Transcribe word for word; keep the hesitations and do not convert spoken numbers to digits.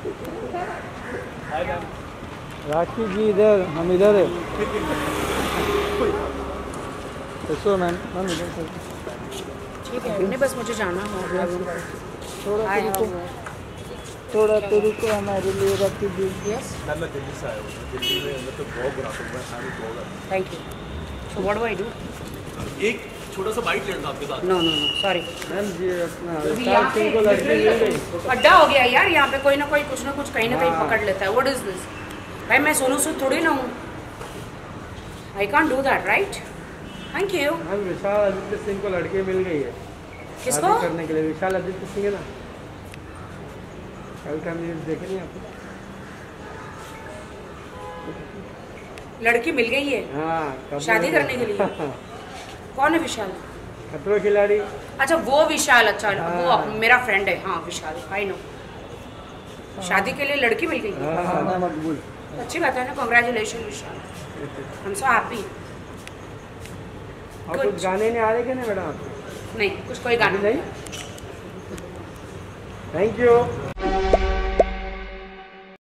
राखी जी इधर, हम इधर है। कैसे हो मैम? मैम इधर से। ठीक है, नहीं बस मुझे जाना है। थोड़ा तो रुको, थोड़ा तो रुको हमारे लिए राखी जी। यस, मैं मैं दिल्ली से आया हूँ। दिल्ली में मतलब बहुत बुरा तो मैं सारी बहुत। Thank you. So what do I do? एक छोटा सा बाइट लेना था आपके साथ। No no no sorry. Ma'am ji अपना यहाँ विशाल सिंह को लड़की मिल गई। अड्डा हो गया यार, यहाँ पे कोई ना कोई कुछ ना कुछ कहीं ना कहीं पकड़ लेता है। What is this? भाई मैं सोनू सूद थोड़ी ना हूँ। I can't do that right. Thank you. Ma'am Vishal Aditya Singh को लड़की मिल गई है किसको? शादी करने के लिए। विशाल आदित्य सिंह है ना, कल का न्यूज़ देखे नहीं आप? लड़की मिल गई है हाँ, शादी करने के लिए। कौन है विशाल? खतरों खिलाड़ी। अच्छा वो विशाल, अच्छा हाँ। वो मेरा फ्रेंड है। हाँ विशाल, आई नो। शादी के लिए लड़की मिल गई है। हाँ, मकबूल। अच्छी बात है ना, congratulation Vishal. I am so happy. और कुछ गाने नहीं आ रहे क्या ना मैडम आपको? नहीं कुछ कोई गाना नहीं। Thank you.